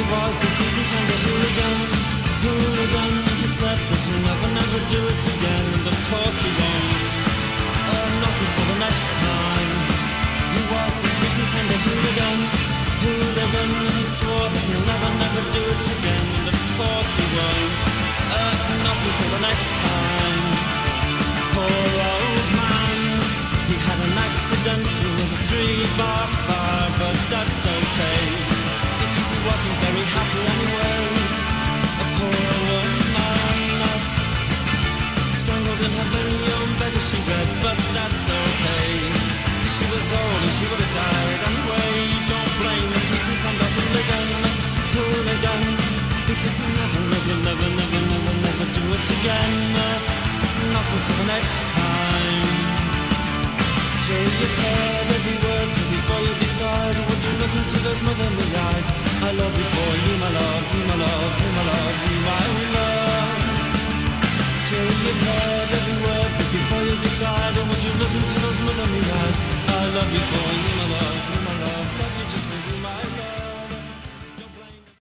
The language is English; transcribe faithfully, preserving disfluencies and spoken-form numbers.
was the sweet and tender hooligan, hooligan. He said that he'll never, never do it again, and of course he won't. Uh, not until the next time. He was the sweet and tender hooligan, hooligan. And he swore that he'll never, never do it again, and of course he won't. Uh, not until the next time. Poor old man, he had an accident with a three-bar fire, but that's okay, because he wasn't very happy anyway. A poor woman, strangled in her very own bed as she read, but that's okay, cause she was old and she would have died anyway. Don't blame the sweet and tender hooligan, hooligan, because he'll never, never, never, never, never, never do it again. Not until the next time. Till you've heard every word, so before you decide, would you look into those motherly eyes? I love you for you, my love, you, my love, you, my love, you, my love. Till you've heard every word, but before you decide, would you look into those motherly eyes? I love you for you.